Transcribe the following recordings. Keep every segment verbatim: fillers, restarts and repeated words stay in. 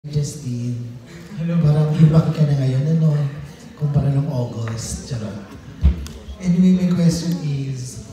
Justine, hello, parang ibak ka na ngayon, ano, kumpara ng August, charot. Anyway, my question is,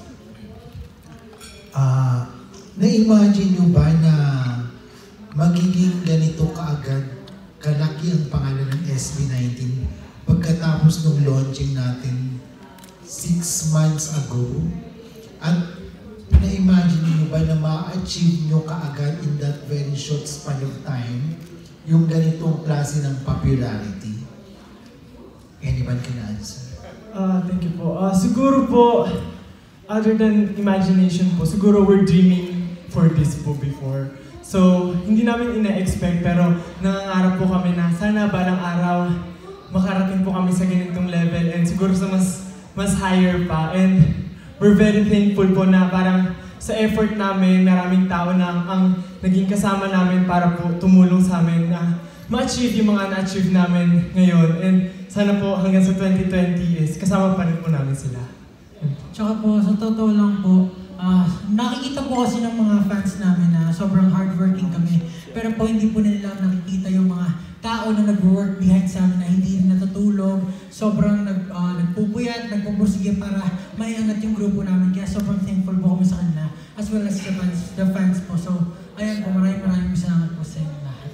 uh, na-imagine nyo ba na magiging ganito kaagad, kalaki ang pangalan ng S B nineteen pagkatapos ng launching natin six months ago? At na-imagine nyo ba na ma-achieve nyo kaagad in that very short span of time yung ganitong klase ng popularity? Anyone can answer? Uh, thank you po. Uh, siguro po, other than imagination po, siguro we're dreaming for this po before. So, hindi namin ina-expect pero nangangarap po kami na sana balang araw makarating po kami sa ganitong level and siguro sa mas, mas higher pa. And we're very thankful po na parang sa effort namin, maraming tao na ang naging kasama namin para po tumulong sa amin na ma-achieve yung mga na-achieve namin ngayon. And sana po hanggang sa twenty twenty is kasama pa rin po namin sila. Tsaka po, sa totoo lang po, uh, nakikita po kasi ng mga fans namin na sobrang hardworking kami. Pero po hindi po nila nakikita yung mga tao na nag-work behind sa amin na hindi rin natutulog. Sobrang nag, uh, nagpupuyat, nagpupursige para maiangat yung grupo namin. Kaya sobrang thankful po kami sa kanila. As well as the fans, the fans po. So, ayan po, maraming maraming salamat po sa inyo lahat.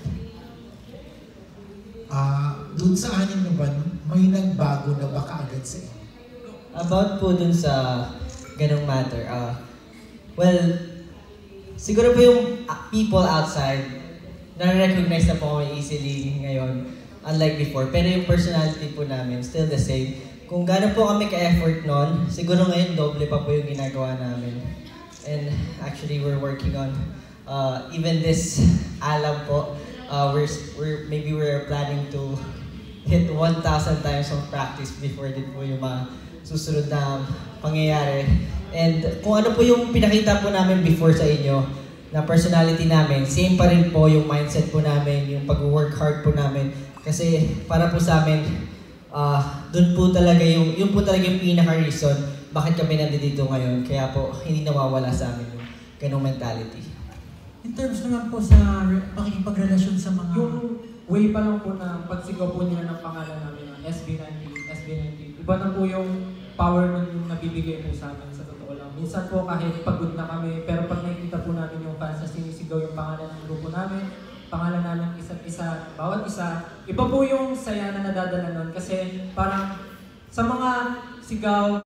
Ah, uh, dun sa anim na ba, may nagbago na ba kaagad sa inyo? About po dun sa ganong matter, uh, well, siguro po yung people outside, na-recognize na po kami easily ngayon, unlike before. Pero yung personality po namin, still the same. Kung gano'n po kami ka-effort nun, siguro ngayon doble pa po yung ginagawa namin. And actually, we're working on uh, even this alam po. Uh, we're, we're, maybe we're planning to hit one thousand times of practice before din po yung mga susunod na pangyayari. And kung ano po yung pinakita po namin before sa inyo, na personality namin, same pa rin po yung mindset po namin, yung pag-work hard po namin. Kasi para po sa amin, uh, dun po talaga yung, yung po talaga yung pinaka-reason bakit kami nandito ngayon. Kaya po, hindi nawawala sa amin yung ganong mentality. In terms naman po sa pakikipagrelasyon sa mga... Yung way pa lang po na pagsigaw po nila ng pangalan namin ng S B nineteen, S B nineteen, iba na po yung power nun yung nabibigay po sa amin sa totoo lang. Minsan po kahit pagod na kami, pero pag nakikita po namin yung fans na sinisigaw yung pangalan ng grupo namin, pangalan namin isa't isa, bawat isa, iba po yung saya na nadadala nun kasi parang sa mga sigaw,